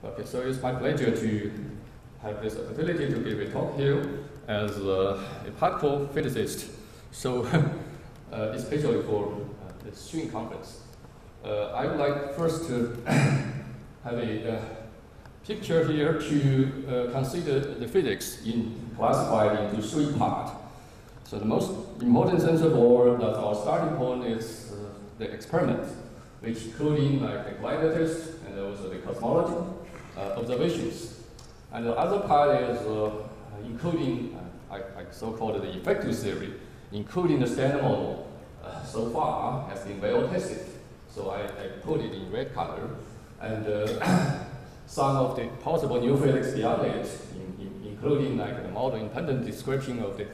Okay, so it's my pleasure to have this opportunity to give a talk here as a particle physicist. So, especially for the SUSY conference. I would like first to have a picture here to consider the physics classified into three parts. So the most important sense of all, that our starting point is the experiment, which including like the glider test and also the cosmology observations. And the other part is including, I so-called the effective theory, including the standard model so far has been well tested. So I put it in red color. And some of the possible new physics beyond it, including like the model-independent description of the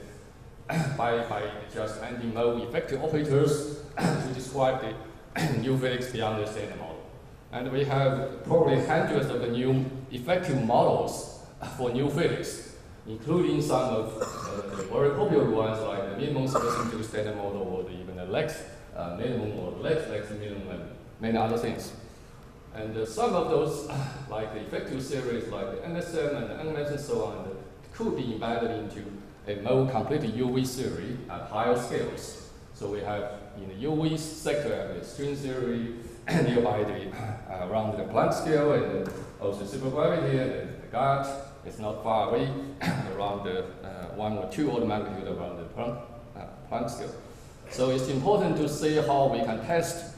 by just adding more effective operators to describe the new physics beyond the standard model. And we have probably hundreds of the new effective models for new physics, including some of the very popular ones like the minimum solution to the standard model, or even the Lex minimum, or Lex minimum, and many other things. And some of those, like the effective series, like the NSM and the NMS and so on, could be embedded into a more complete UV theory at higher scales. So we have in the UV sector the string theory nearby around the Planck scale, and also supergravity and the God. It's not far away, around the 1 or 2 order magnitude around the Planck scale. So it's important to see how we can test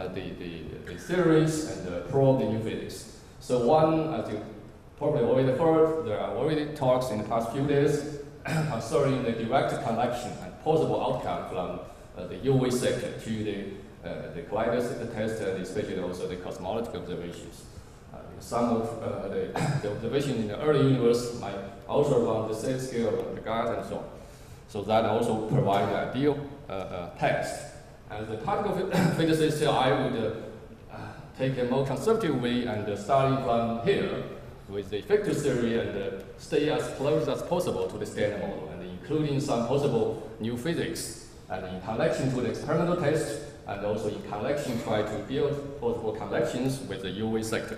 the theories and probe the new physics. So one, as you probably already heard, there are already talks in the past few days concerning the direct connection and possible outcome from the UV sector to the glider test, and especially also the cosmological observations. Some of the observation in the early universe might also run the same scale of the God and so on. So that also provides an ideal test. As a particle physicist, I would take a more conservative way and starting from here with the effective theory and stay as close as possible to the standard model, and including some possible new physics, and in connection to the experimental test, and also in connection try to build possible connections with the UV sector.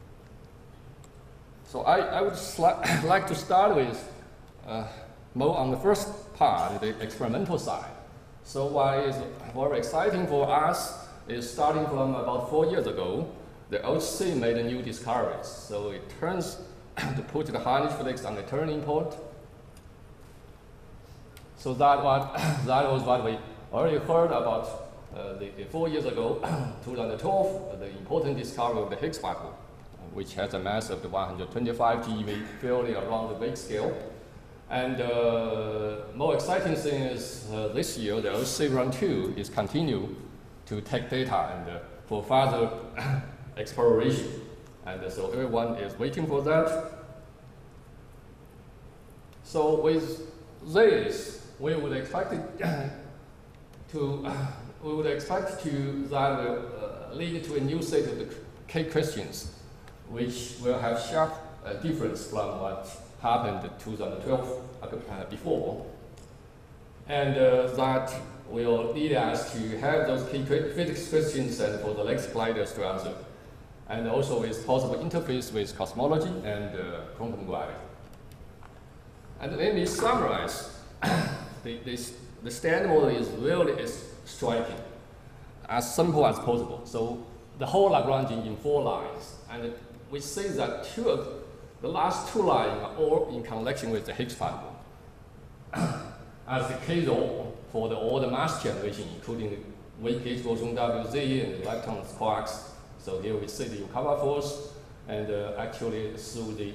So I would like to start with more on the first part, the experimental side. So what is very exciting for us is starting from about 4 years ago, the SUSY made a new discoveries. So it turns to put the Harnish physics on the turning point. So that was what we already heard about 4 years ago, 2012, the important discovery of the Higgs particle, which has a mass of the 125 GeV, fairly around the big scale. And more exciting thing is this year, the SUSY Run 2 is continue to take data and for further exploration. And so everyone is waiting for that. So with this, we would expect that will lead to a new set of the K questions, which will have sharp difference from what happened in 2012 before. And that will lead us to have those key physics questions and for the next gliders to answer. And also with possible interface with cosmology and quantum gravity. And let me summarize. The standard model is really striking, as simple as possible. So the whole Lagrangian in 4 lines. And we see that the last 2 lines are all in connection with the Higgs particle. As the case for all the mass generation, including the weak Higgs boson WZ and the leptons, quarks. So here we see the Yukawa force, and actually through the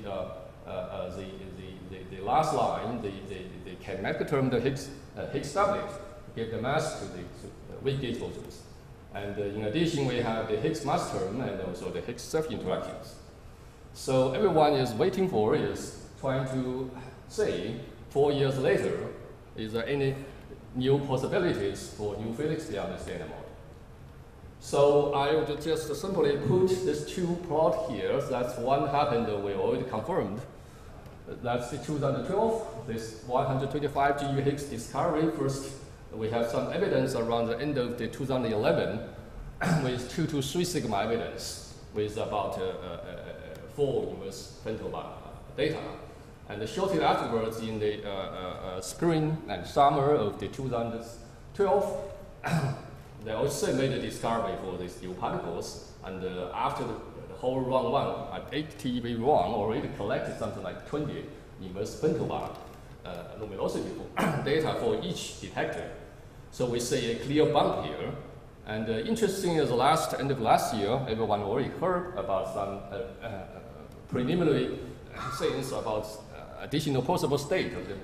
last line, the kinematic term, the Higgs doublet, give the mass to the weak Higgs bosons. And in addition, we have the Higgs mass term and also the Higgs surface interactions. So everyone is waiting for is trying to say 4 years later, is there any new possibilities for new physics beyond the standard model? So I would just simply put these 2 plots here. That's one happened, we already confirmed. That's the 2012, this 125 GeV Higgs discovery. First, we have some evidence around the end of the 2011 with 2 to 3 sigma evidence with about 4 inverse femtobarn data. And shortly afterwards, in the spring and summer of the 2012, they also made a discovery for these new particles. And after the whole round 1 at 8 TeV1 already collected something like 20 inverse femtobarn luminosity data for each detector. So we see a clear bump here. And interesting is end of last year, everyone already heard about some preliminary things about additional possible state of the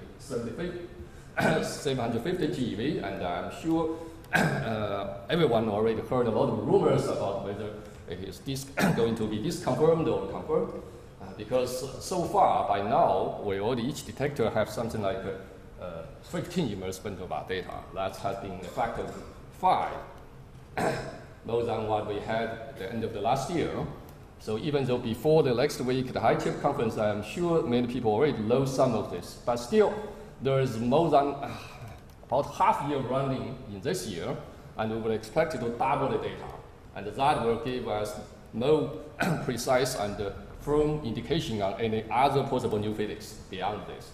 750 GeV, and I'm sure everyone already heard a lot of rumors about whether is this going to be disconfirmed or confirmed, because so far by now we already each detector have something like 15 immersed femtobarn data. That has been a factor of 5 more than what we had at the end of the last year. So even though before the next week, the high-tip conference, I am sure many people already know some of this, but still there is more than about half year running in this year, and we will expect to double the data. And that will give us more precise and firm indication on any other possible new physics beyond this.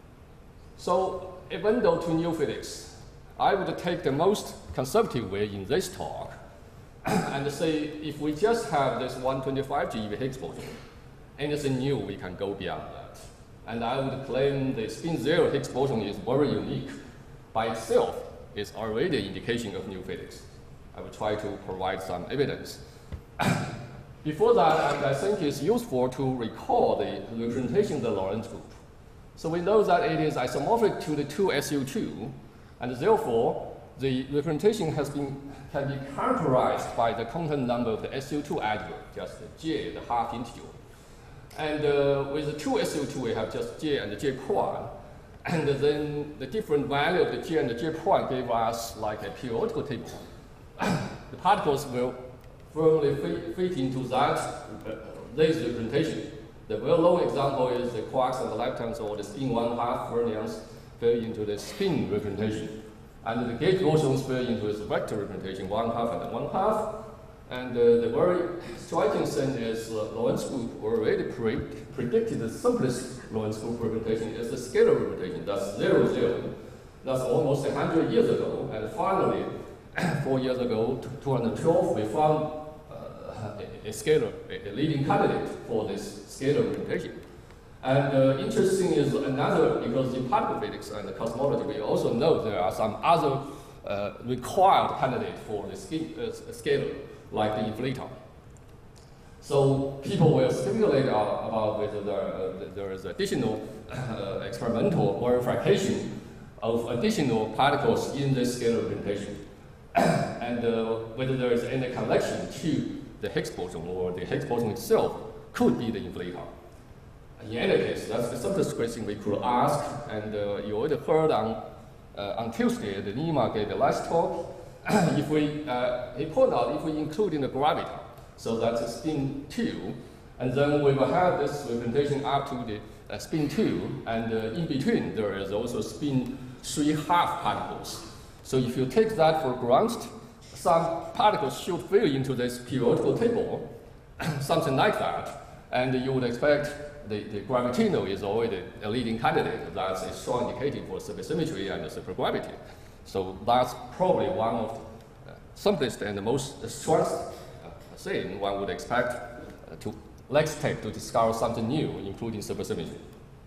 So a window to new physics, I would take the most conservative way in this talk and say if we just have this 125 GeV Higgs boson, anything new we can go beyond that. And I would claim the spin-zero Higgs boson is very unique. By itself, it's already an indication of new physics. I will try to provide some evidence. Before that, I think it's useful to recall the representation of the Lorentz group. So we know that it is isomorphic to the 2SU2, and therefore the representation can be characterized by the content number of the SU2 adverb, just the J, the half integer. And with the 2SU2, we have just J and J prime. And then the different value of the J and the J prime gave us like a periodical table. The particles will firmly fit into that this representation. The well-known example is the quarks and the leptons, or the spin 1/2 fermions fall into the spin representation. And the gauge bosons fall into this vector representation, 1/2 and 1/2. And the very striking thing is Lorentz group already predicted the simplest Lorentz group representation is the scalar representation. That's 0, 0. That's almost 100 years ago. And finally, 4 years ago, 2012, we found a scalar, a leading candidate for this scalar representation. And interesting is another, because in particle physics and cosmology, we also know there are some other required candidates for the scalar, like the inflator. So people will speculate about whether there is additional experimental verification of additional particles in this scalar representation, and whether there is any connection to the Higgs boson, or the Higgs boson itself could be the inflator. In any case, that's the simplest question we could ask, and you already heard on Tuesday, the Nima gave the last talk. He pointed out if we include in the gravity, so that's a spin 2, and then we will have this representation up to the spin 2, and in between there is also spin 3/2 particles. So if you take that for granted, some particles should fall into this periodical table, something like that, and you would expect the gravitino is already a leading candidate. That's a strong indicator for supersymmetry and supergravity. So that's probably one of the simplest and the most strongest thing one would expect to next step to discover something new, including supersymmetry.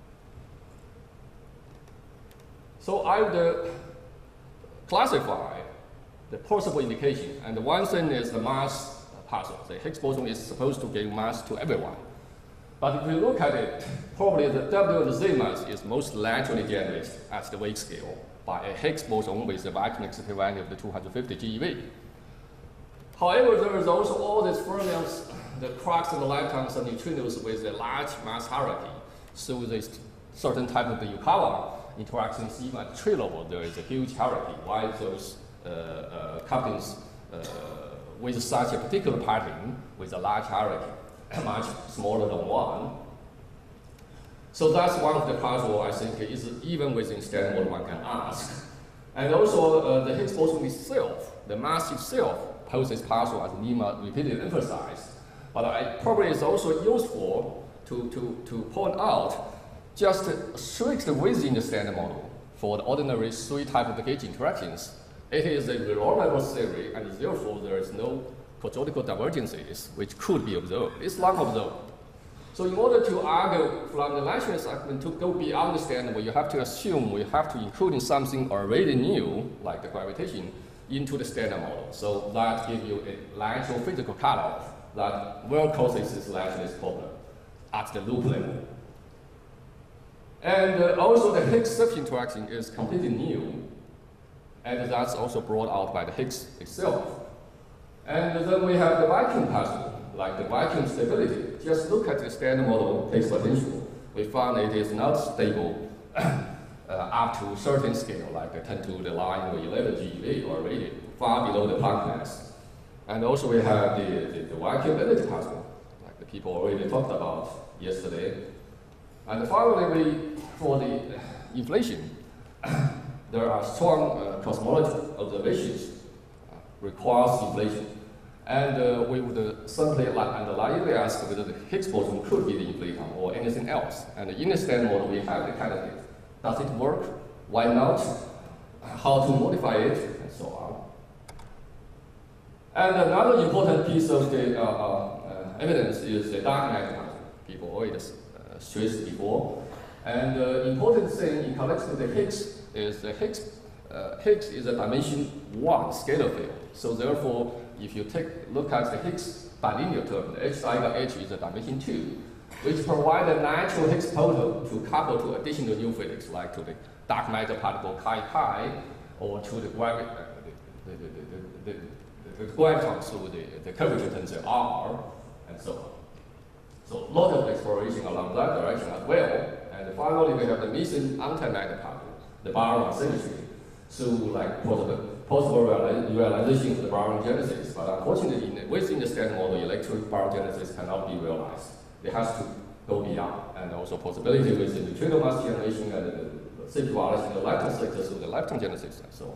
So I would classify the possible indication, and one thing is the mass puzzle. The Higgs boson is supposed to give mass to everyone. But if we look at it, probably the W and Z mass is most naturally generated at the wave scale by a Higgs boson with a vacuum excitative value of the 250 GeV. However, there is also all these fermions, the quarks and the leptons and neutrinos with a large mass hierarchy. So there's certain type of the Yukawa interactions, even at tree level, there is a huge hierarchy. Why those couplings with such a particular pattern with a large hierarchy, much smaller than 1. So that's one of the puzzles I think is even within standard what one can ask. And also the Higgs boson itself, the mass itself, poses puzzle as Nima repeatedly emphasized. But it probably is also useful to point out just strictly within the standard model for the ordinary SUSY type of gauge interactions. It is a reliable theory, and therefore there is no quadratical divergences which could be observed. It's not observed. So in order to argue from the Lensman's argument to go beyond the standard model, you have to assume we have to include something already new, like the gravitation, into the standard model. So that gives you a natural physical cutoff that where causes this Lensman's problem at the loop level. And also the Higgs surface interaction is completely new, and that's also brought out by the Higgs itself. And then we have the vacuum puzzle, like the vacuum stability. Just look at the standard model Higgs potential. We found it is not stable up to a certain scale, like 10 to the line or 11 GeV already, far below the Planck mass. And also we have the vacuum-ability puzzle, like the people already talked about yesterday. And finally, for the inflation, there are strong cosmological observations requires inflation. And we would simply lightly ask whether the Higgs boson could be the inflaton or anything else. And in the standard model, we have the candidate. Does it work? Why not? How to modify it? And so on. And another important piece of the evidence is the dark matter puzzle. People already stressed before. And the important thing in connection with the Higgs is the Higgs is a dimension 1 scalar field. So therefore, if you look at the Higgs bilinear term, the H omega H is a dimension 2, which provide a natural Higgs boson to couple to additional new physics, like to the dark matter particle chi, or to the graviton through the curvature tensor R, and so on. So a lot of exploration along that direction as well. And finally, we have the missing antimatter particle, the boson symmetry, through like possible realization of the boson genesis. But unfortunately, within the standard model, electron boson genesis cannot be realized. It has to go beyond, and also possibility with the neutrino mass generation and the circularity in the lepton sector through the lepton genesis and so on.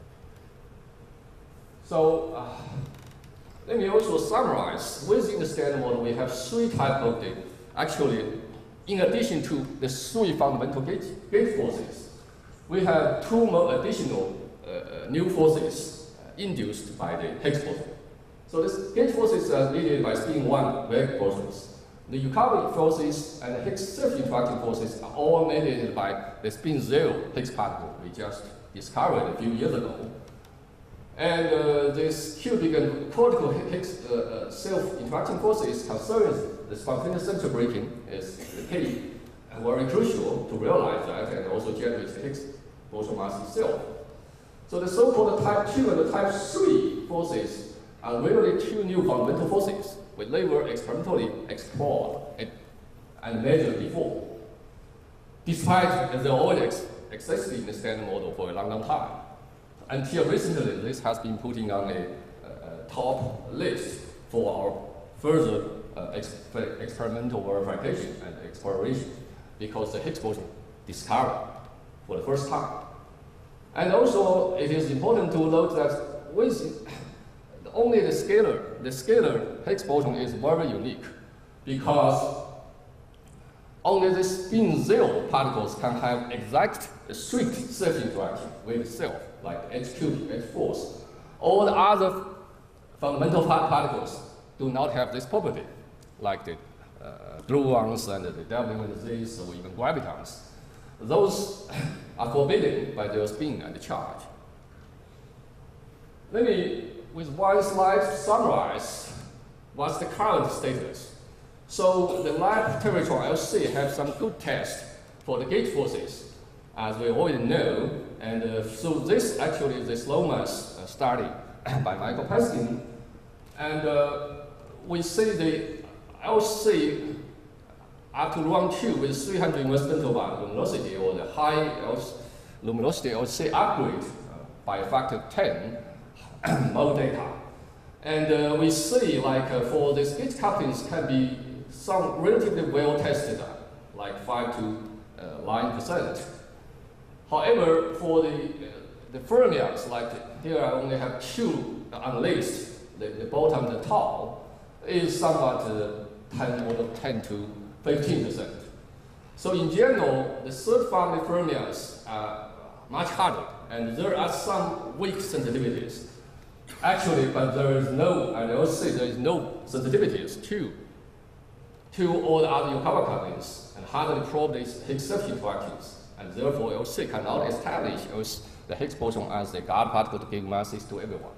So let me also summarize. Within the standard model, we have 3 types of the, actually, in addition to the 3 fundamental gauge forces, we have 2 more additional new forces induced by the Higgs boson. So these gauge forces are mediated by spin 1 wave bosons. The Yukawa forces and the Higgs self-interacting forces are all mediated by the spin 0 Higgs particle we just discovered a few years ago. And this cubic and cortical Higgs self-interacting forces concerns the spontaneous center breaking is the key and very crucial to realize that and also generate the Higgs boson mass itself. So the so-called type 2 and the type 3 forces are really 2 new fundamental forces which they were experimentally explored and measured before, despite they already existed in the standard model for a long, long time. Until recently, this has been putting on a top list for our further experimental verification and exploration, because the Higgs boson discovered for the first time. And also, it is important to note that with only the scalar Higgs boson is very unique, because only the spin 0 particles can have exact strict self-interaction with itself, like H cubed, H force. All the other fundamental particles do not have this property, like the gluons and the WNZs or even gravitons. Those are forbidden by their spin and charge. Let me, with one slide, summarize what's the current status. So the lab temperature LC has some good tests for the gauge forces, as we already know. And so this actually is the slow mass study by Michael Peskin. And we see the LC up to round 2 with 300 inverse femtobarn luminosity, or the high luminosity LC upgrade by a factor of 10 more data. And we see like for the gauge couplings can be some relatively well tested, like 5 to 9%. However, for the fermions, like here I only have 2 unlaced, the bottom and the top, is somewhat 10 to 15%. So in general, the third family fermions are much harder, and there are some weak sensitivities. Actually, but there is no, and I'll say there is no sensitivities to all the other Yukawa couplings, and hardly probe these Higgs-Cepheid interactions, and therefore LC cannot establish the Higgs boson as the guard particle to give masses to everyone.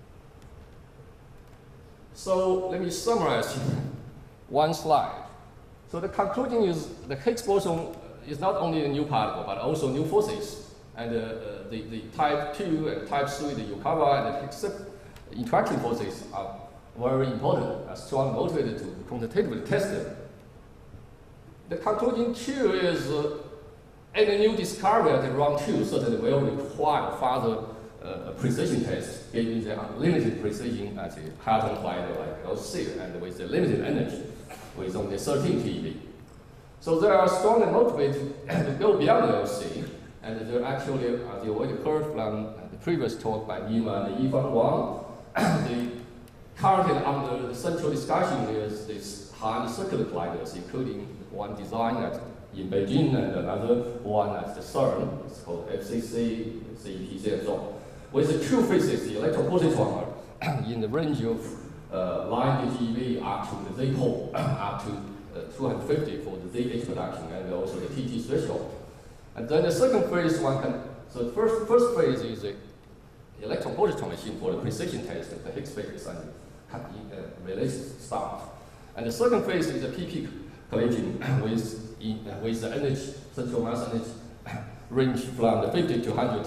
So let me summarize one slide. So the conclusion is the Higgs boson is not only a new particle, but also new forces. And the type 2 and type 3, the Yukawa and the Higgs interaction forces are very important, strongly motivated to quantitatively test them. The conclusion too is any new discovery at round 2 certainly will require further precision tests, given the limited precision at the pattern finder like LC and with the limited energy, with only 13 TeV. So they are strongly motivated to go beyond LC, and they're actually, as you already heard from the previous talk by Nima and Yifan Wang, the currently under the central discussion is this high circular colliders, including one designed in Beijing and another one at the CERN. It's called FCC, CEPC, and so on. With the two phases, the electropositron are in the range of line GeV up to the Z pole, up to 250 for the ZH production, and also the TT threshold. And then the second phase so the first phase is the electropositron machine for the precision test of the Higgs physics and release stuff. And the second phase is the PP collision with the energy, central mass energy range from the 50 to 100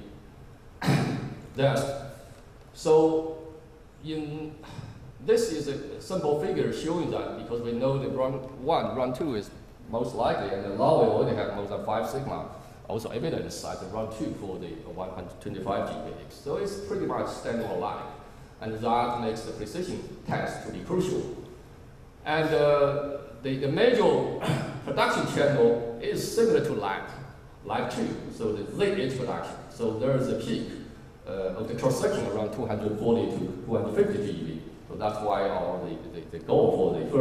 TeV. So this is a simple figure showing that because we know the run 1, run 2 is most likely, and now we already have more than 5 sigma also evidence at the run 2 for the 125 GeV. So it's pretty much standard alike, and that makes the precision test to be crucial. And the major production channel is similar to lab 2, so the ZH production. So there is a peak of the cross-section around 240 to 250 GeV. So that's why the goal for the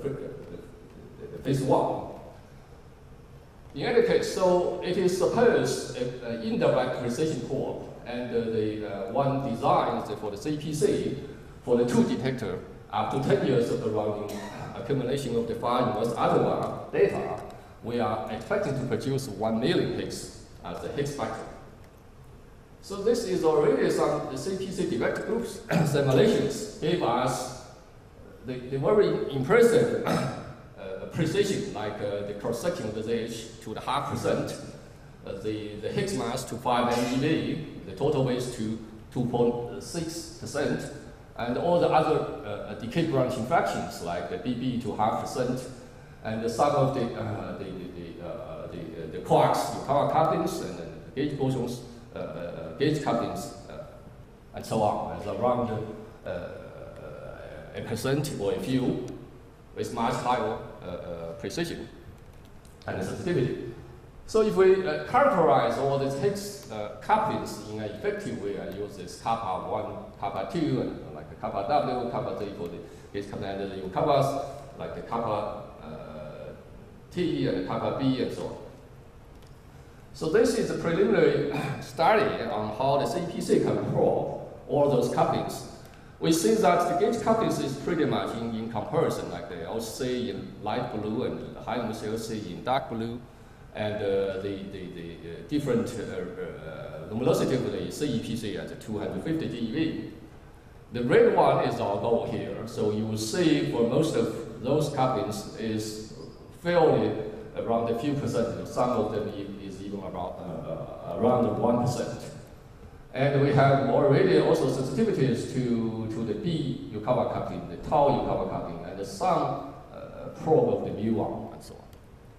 phase 1. In any case, so it is supposed an indirect precision probe, and the one designed for the CPC for the 2 detector up to 10 years of surrounding accumulation of the far inverse atom data, we are expecting to produce 1 million Higgs as the Higgs factor. So this is already some the CPC direct groups simulations gave us the very impressive precision, like the cross-section of the ZH to the 0.5%, the Higgs mass to 5 MeV, the total weight to 2.6%, and all the other decay branching fractions like the BB to 0.5%, and some of the quarks, Yukawa couplings, and the gauge bosons, gauge couplings, and so on, as around 1% or a few, with much higher precision and sensitivity. So if we characterize all these Higgs couplings in an effective way, I use this kappa 1, kappa 2, and like the kappa W, kappa Z for the gauge coupling, and the Yukawas, like the kappa T and the kappa B, and so on. So this is a preliminary study on how the CPC can probe all those couplings. We see that the gauge couplings is pretty much in comparison, like the LC in light blue and the high energy LC in dark blue, and the different luminosity of the CEPC at 250 GeV. The red one is our goal here, so you will see for most of those couplings is fairly around a few percent. Some of them is even about around 1%. And we have already also sensitivities to the B Yukawa coupling, the tau Yukawa coupling, and some probe of the mu1 and so on.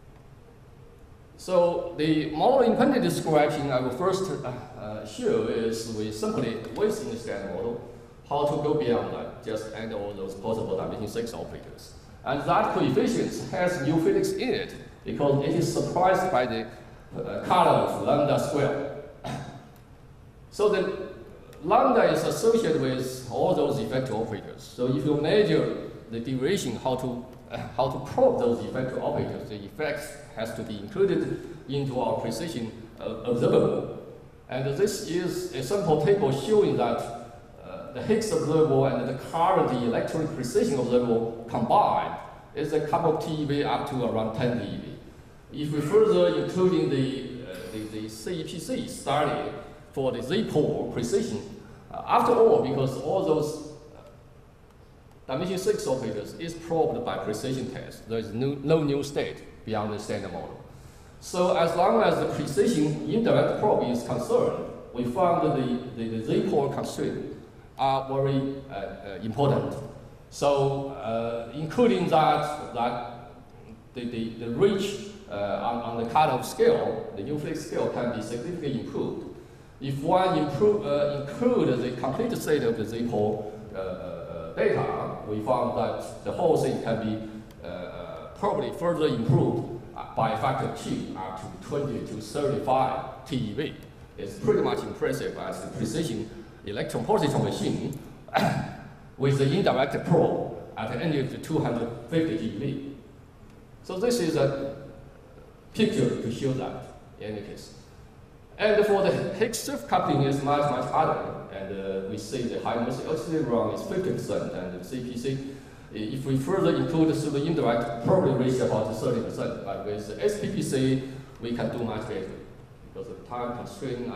So the model independent description I will first show is we simply, within the standard model, how to go beyond that, just add all those possible dimension 6 operators. And that coefficient has new physics in it, because it is surprised by the color of lambda square. So the lambda is associated with all those effective operators. So if you measure the derivation how to probe those effective operators. The effects has to be included into our precision observable. And this is a simple table showing that the Higgs observable and the current electronic precision observable combined is a couple of TeV up to around 10 TeV. If we further including the CEPC study for the Z-pole precision, after all, because all those dimension 6 operators is probed by precision tests, there is no new state beyond the standard model. So as long as the precision indirect probe is concerned, we found that the Z-pole constraints are very important. So including that the reach on the cutoff scale, the new Higgs scale can be significantly improved. If one include the complete set of the Z-pole data, we found that the whole thing can be probably further improved by a factor of 2, up to 20 to 35 TeV. It's pretty much impressive as the precision electron positron machine with the indirect probe at an energy of 250 TeV. So this is a picture to show that in any case. And for the Higgs shift coupling is much harder, and we see the high energy oxygen run is 50%, and the CPC, if we further include the indirect, probably reach about 30%. But with the SPPC, we can do much better because of time constraint.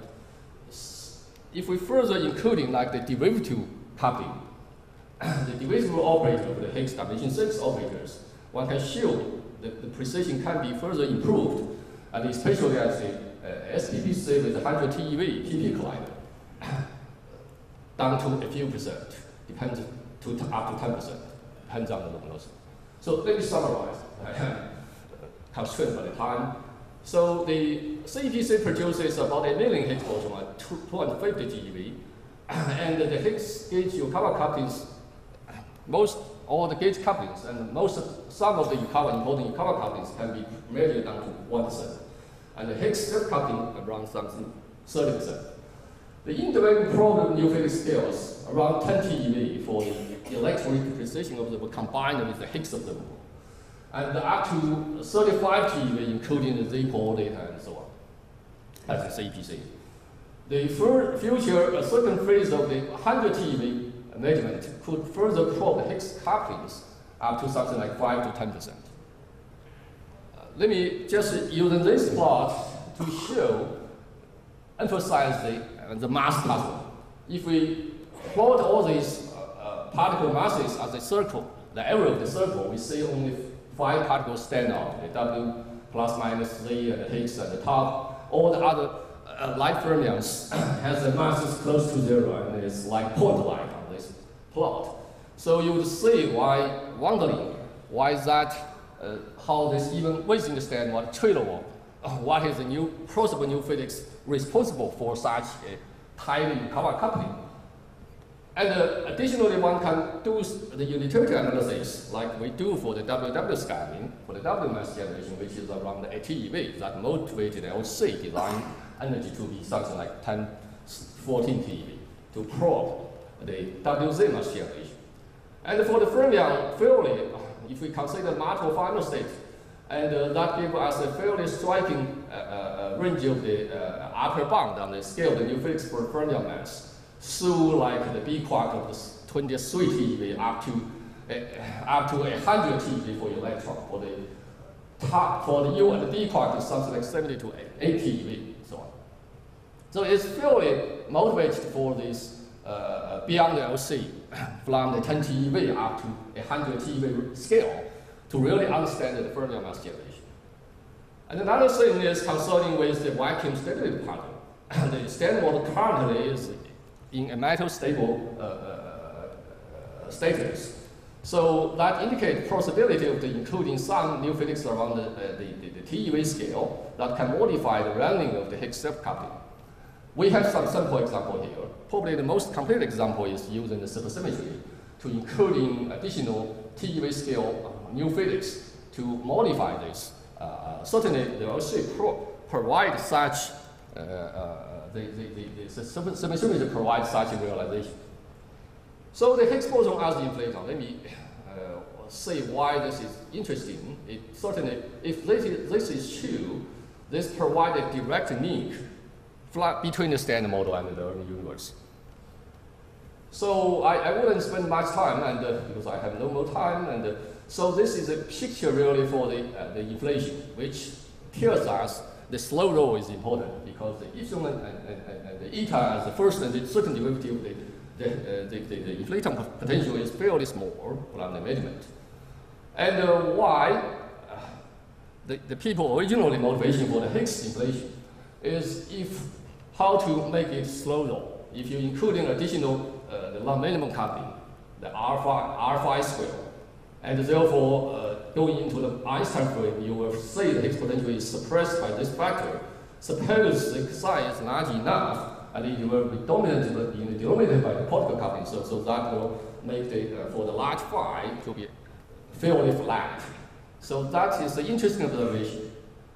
If we further including like the derivative coupling, the derivative operator of the Higgs dimension 6 operators, one can show that the precision can be further improved, and especially as the SPPC with 100 TeV PP collider, down to a few percent, depends to up to 10%, depends on the luminosity. So let me summarize. Constraint by the time. So the CEPC produces about 1 million Higgs boson at 250 TeV, and the Higgs gauge Yukawa couplings, all the gauge couplings and some of the important Yukawa couplings can be measured down to 1%. And the Higgs shift coupling around something 30%. The indirect probe new Higgs scales around 10 TeV for the electronic precision observable combined with the Higgs observable, and up to 35 TeV including the Z-pole data and so on, as the CEPC. The future second phase of the 100 TeV measurement could further probe the Higgs couplings up to something like 5 to 10%. Let me just use this plot to emphasize the mass puzzle. If we plot all these particle masses as a circle, the area of the circle, we see only 5 particles stand out, the W plus minus Z and the Higgs at the top. All the other light fermions has the masses close to 0, and it's like point light on this plot. So you would see wondering why is that, how this even within the stand what trailable, what is the possible new physics responsible for such a tiny Yukawa coupling. And additionally, one can do the utility analysis like we do for the WW scanning, for the W mass generation, which is around 8 TeV, that motivated LC design energy to be something like 10, 14 TeV to probe the WZ mass generation. And for the fermion theory, if we consider multiple final state, and that gives us a fairly striking range of the upper bound on the scale of the new Higgs for fermion mass. So like the B quark of the 23 TeV up to 100 TeV for electron. For the top, for the U and the B quark is something like 70 to 8 TeV, so on. So it's fairly motivated for this beyond the LC, from the 10 TeV up to 100 TeV scale to really understand the fermion mass generation. And another thing is concerning with the vacuum stability particle. The standard model currently is in a metal stable status. So that indicates possibility of including some new physics around the TeV scale that can modify the running of the Higgs self-coupling. We have some sample example here. Probably the most complete example is using the supersymmetry to including additional TeV scale new physics to modify this. Certainly, the LC provide such the supersymmetry provides such a realization. So the Higgs boson as the inflator. Let me say why this is interesting. It certainly, if this is true, this provides a direct link between the standard model and the universe. So I wouldn't spend much time, and because I have no more time, and so this is a picture really for the inflation, which tells us the slow roll is important because the epsilon and the eta as the first and the second derivative, the inflating potential is fairly small from the measurement. And why the people originally motivation for the Higgs inflation is how to make it slow roll. If you include an additional the non-minimum coupling, the R square, and therefore going into the Einstein frame, you will see the Higgs potential is suppressed by this factor. Suppose the size is large enough, and it will be dominant in the denominator by the particle coupling, so that will make for the large phi to be fairly flat. So that is the interesting observation.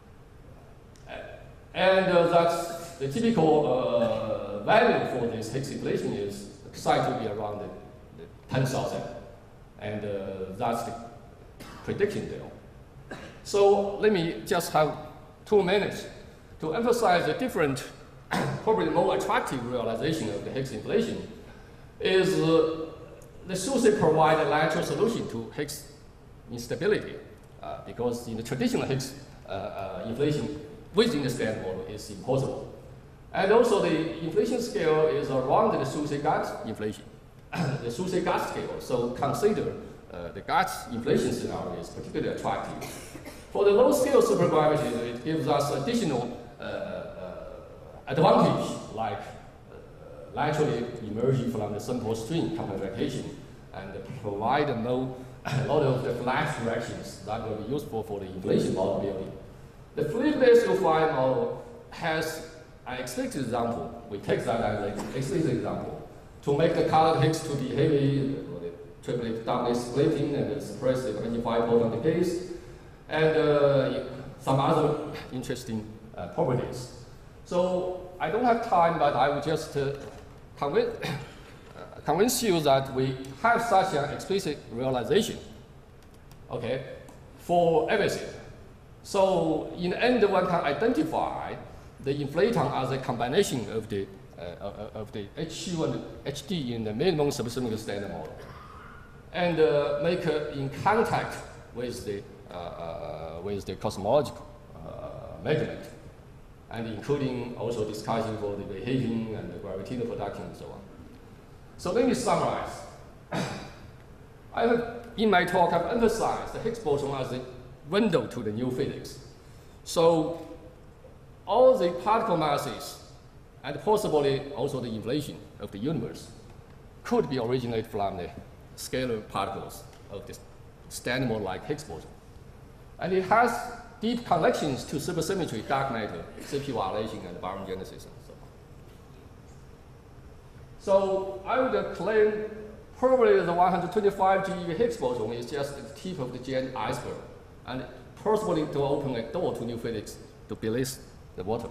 And that's the typical value for this Higgs inflation is psi to be around the 10,000. And that's the prediction there. So let me just have 2 minutes to emphasize the different, probably more attractive realization of the Higgs inflation is the SUSY provide a natural solution to Higgs instability because in the traditional Higgs inflation within the standard model is impossible. And also the inflation scale is around the SUSY gut inflation. The SUSY gut scale, so consider the gut inflation scenario is particularly attractive. For the low scale supergravity, it gives us additional advantage, like naturally emerging from the simple string compactation and provide a lot of the flash directions that will be useful for the inflation model building. The fluid-based SUSY model has an explicit example. We take that as an explicit example to make the colored Higgs to be heavy, the triplet doublet splitting and suppress the 25 photon decays, and some other interesting properties. So I don't have time, but I will just convince you that we have such an explicit realization, okay, for everything. So in the end, one can identify the inflaton as a combination of the HU and HD in the minimum subsonic standard model, and make in contact with the cosmological measurement, and including also discussion for the behaving and the gravitational production and so on. So let me summarize. In my talk, I've emphasized the Higgs boson as a window to the new physics. So all the particle masses and possibly also the inflation of the universe could be originated from the scalar particles of this standard model like Higgs boson. And it has deep connections to supersymmetry, dark matter, CP violation, and baryogenesis, and so on. So I would claim probably the 125 GeV Higgs boson is just the tip of the Jian iceberg, and possibly to open a door to new physics to release the water.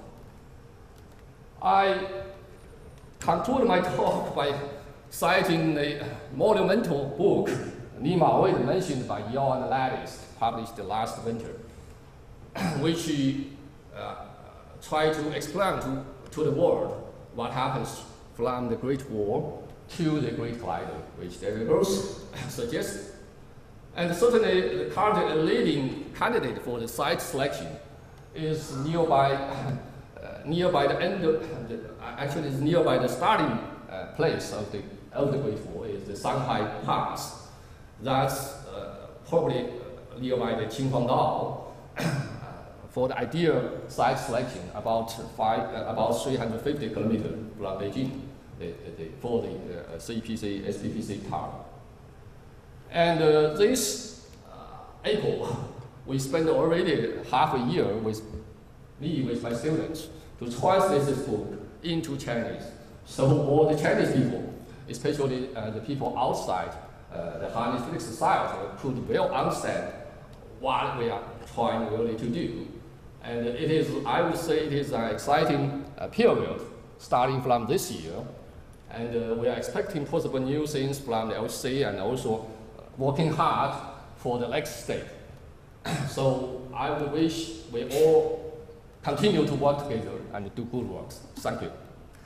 I conclude my talk by citing a monumental book, Nima Wade mentioned by Jian and Lattice, published last winter, which try to explain to the world what happens from the Great War to the Great Collider, which they both suggest. And certainly the current leading candidate for the site selection is nearby the end actually is nearby the starting place of the Great War is the Shanghai Pass. That's probably nearby the Tsinghua for the ideal site selection about 350 kilometers from Beijing for the CPC, SPPC tower. And this April, we spent already half a year with my students to translate this book into Chinese. So all the Chinese people, especially the people outside the Chinese physics society, could well understand what we are trying really to do. And it is, I would say it is an exciting period starting from this year. And we are expecting possible new things from the LC and also working hard for the next step. So I would wish we all continue to work together and do good works. Thank you.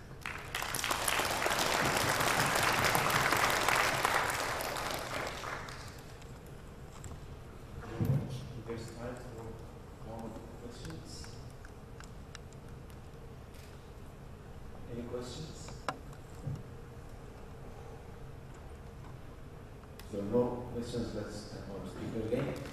There's time for more questions. Any questions? So no questions, let's thank our speaker again.